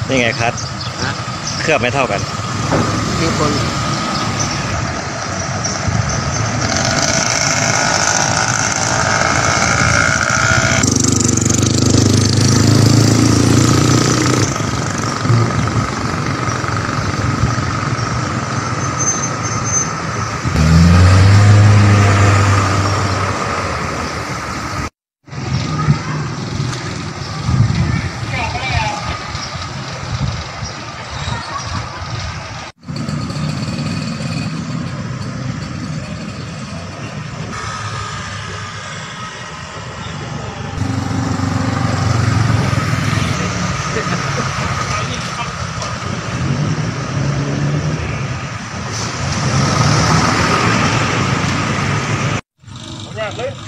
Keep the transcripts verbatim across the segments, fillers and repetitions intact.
นี่ไงคัดนะเคลือบไม่เท่ากันมีคนแรกเลย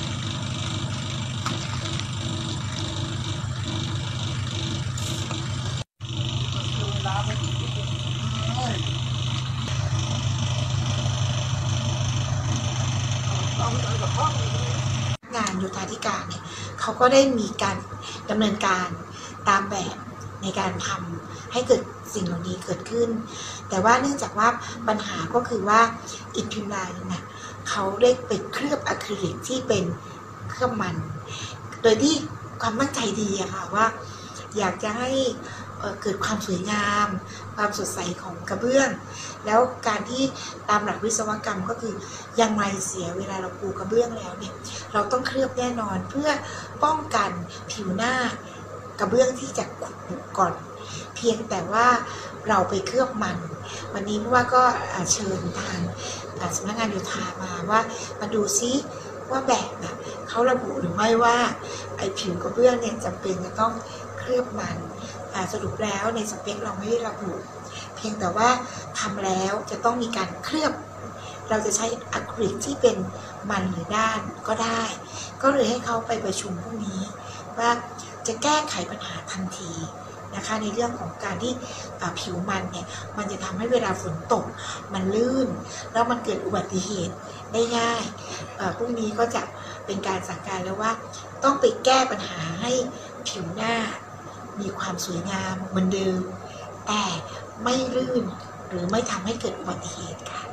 งานโยธาธิการเนี่ยเขาก็ได้มีการดำเนินการตามแบบในการทำให้เกิดสิ่งเหล่านี้เกิดขึ้นแต่ว่าเนื่องจากว่าปัญหาก็คือว่าอิฐพิมพ์ลายเนี่ยเขาได้ไปเคลือบอะคริลิกที่เป็นเคลือบมันโดยที่ความตั้งใจดีอะค่ะว่าอยากจะให้เกิดความสวยงามความสดใสของกระเบื้องแล้วการที่ตามหลักวิศวกรรมก็คือยังไงเสียเวลาเราปูกระเบื้องแล้วเนี่ยเราต้องเคลือบแน่นอนเพื่อป้องกันผิวหน้ากระเบื้องที่จะขุ่นก่อนเพียงแต่ว่าเราไปเคลือบมันวันนี้เพราะว่าก็เชิญทางสำนักงานโยธามาว่ามาดูซิว่าแบบนะเขาระบุหรือไม่ว่าไอ้ผิวกระเบื้องเนี่ยจำเป็นจะต้องเคลือบมันสรุปแล้วในสเปคเราไม่ได้ระบุเพียงแต่ว่าทำแล้วจะต้องมีการเคลือบเราจะใช้อะคริลิกที่เป็นมันหรือด้านก็ได้ก็เลยให้เขาไปประชุมพรุ่งนี้ว่าจะแก้ไขปัญหาทันทีนะคะในเรื่องของการที่ผิวมันเนี่ยมันจะทำให้เวลาฝนตกมันลื่นแล้วมันเกิดอุบัติเหตุได้ง่ายพรุ่งนี้ก็จะเป็นการสั่งการแล้วว่าต้องไปแก้ปัญหาให้ผิวหน้ามีความสวยงามเหมือนเดิมแต่ไม่ลื่นหรือไม่ทำให้เกิดอุบัติเหตุค่ะ